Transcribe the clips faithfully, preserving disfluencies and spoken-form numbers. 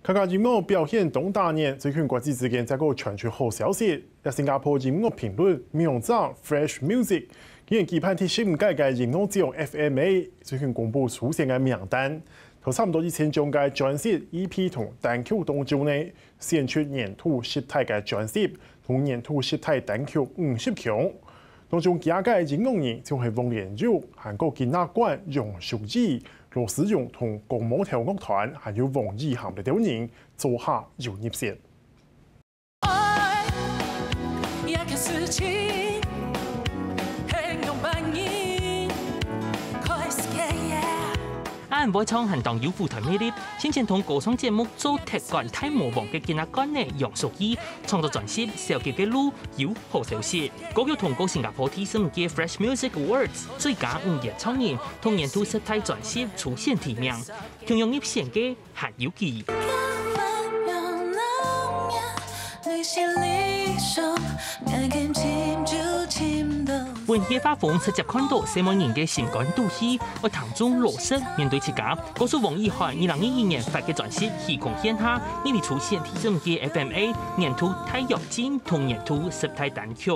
客家音樂表現東大年，最近國際之間再個傳出好消息。喺新加坡音樂評論名將 Fresh Music， 竟然期盼第十五屆嘅音樂獎 F M A 最近公布出現嘅名單，頭差唔多一千張嘅專輯 E P 同單曲當中呢，選出年度十大嘅專輯同年度十大單曲五十強。當中幾個音樂人就係王連玉、韓國金亞冠、楊淑儀、羅思榮同公母跳樂團，還有王以涵嘅等人做下有入選。 安會唱行當有舞台魅力，先前同歌唱節目做踢館太魔王嘅金亞冠嘅楊淑儀創作專輯《小傑嘅路》有好消息，歌曲通過新加坡第十五屆 Fresh Music Awards 最佳五月唱人同年度十大專輯出現提名，同樣入選嘅還有佢。本夜發風直接看到四萬人嘅情感賭戲，我當中落實面對自家，告訴王以涵二零二二年發嘅專輯《虛空獻下》，呢啲出現第十五屆 F M A 年度太陽金同年度十大單曲。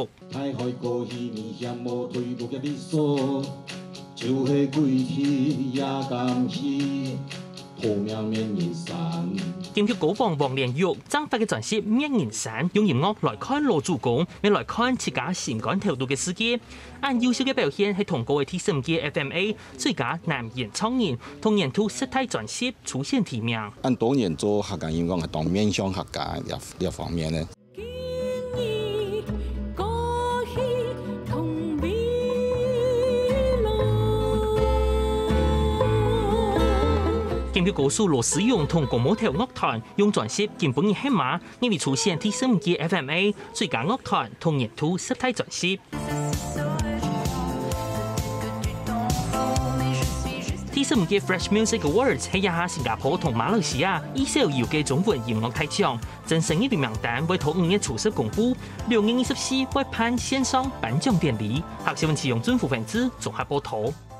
劍橋歌王王連玉爭發嘅專輯《滅人山》，用音樂來看老主公，未來看自家情感投入嘅世界。按優秀嘅表現係通過嘅第十五屆 F M A 最佳男演唱人同年度十大專輯出現提名。 按多年做客家音樂係當面向客家一一方面咧。劍橋歌手羅思榮同公母跳樂團用專輯《根本嘅黑馬》，呢啲出現第十五屆 F M A 最佳樂團同年度十大專輯。第十五屆 Fresh Music Awards 係一下新加坡同馬來西亞以小遊嘅中文音樂大獎，正式呢啲名單會喺五月初十公布，六月二十四會頒線上頒獎典禮。客新聞採用政府分支綜合報道。